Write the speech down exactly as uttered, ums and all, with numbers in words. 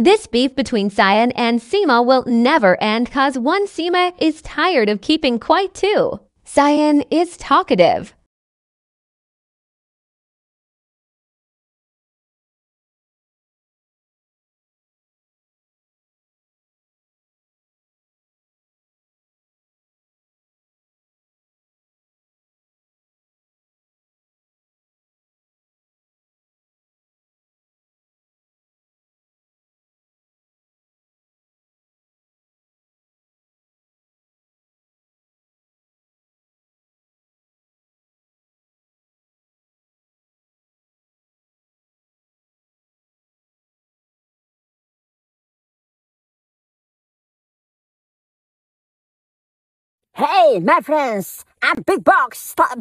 This beef between cyan and seemah will never end cause one seemah is tired of keeping quiet too. Cyan is talkative. Hey, my friends, I'm Big Box. Stop.